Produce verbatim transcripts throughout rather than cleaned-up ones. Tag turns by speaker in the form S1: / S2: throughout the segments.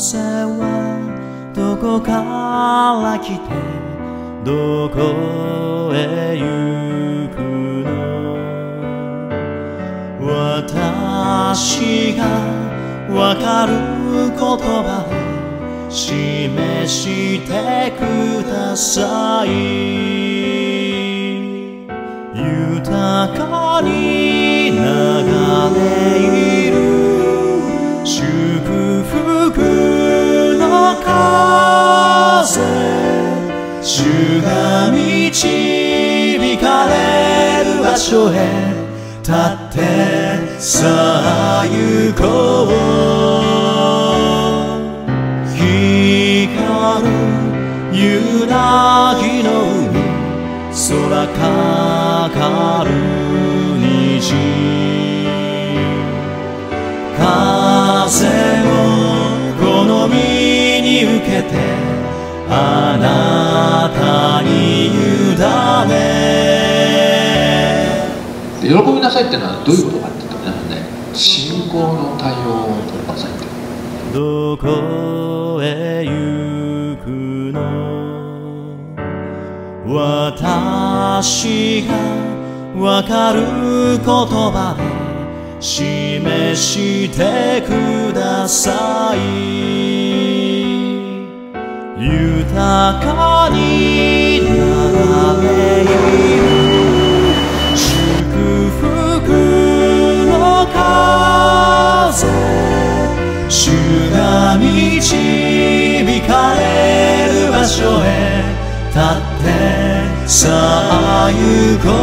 S1: 風はどこから来てどこへ行くの。私がわかる言葉で示してください。豊かに流れいる祝福の風、主が導かれる場所へ立ってさあ行こう。光る夕凪の海、空かかる虹、風を好みに受けてあなたに委ね。
S2: 喜びなさいってのはどういうことかって言ったら、皆さんね、信仰の対応を取りなさいって。
S1: どこへ行くの。私がわかる言葉で示してください。豊かに流れいる祝福の風、主が導かれる場所へ立ってさあ行こ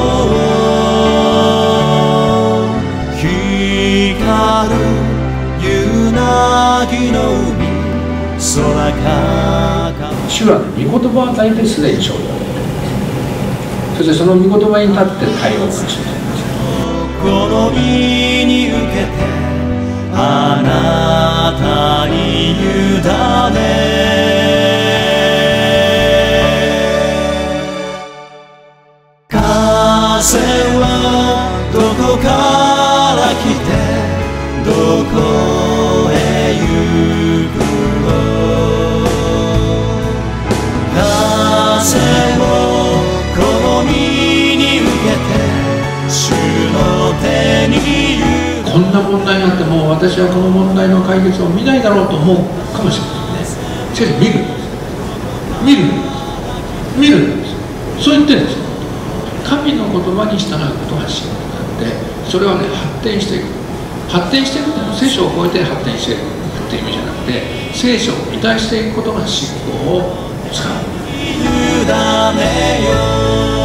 S1: う。光る夕凪の海、空かかる。
S2: 主は御言葉を与えてすでに勝利を与えている。そしてその御言葉に立って対応をします。
S1: 好みに受けてあなたに委ね。風はどこから来てどこへ行くの。風を好みに受けて主の手に委ね。
S2: こんな問題があってもう私はこの問題の解決を見ないだろうと思うかもしれないです。しかし見るんです。見るんです。見るんです。そう言ってるんです。神の言葉に従うことが信仰なんで、それはね、発展していく。発展していくっていうのは聖書を超えて発展していくっていう意味じゃなくて、聖書を満たしていくことが信仰を使う。
S1: 委ねよ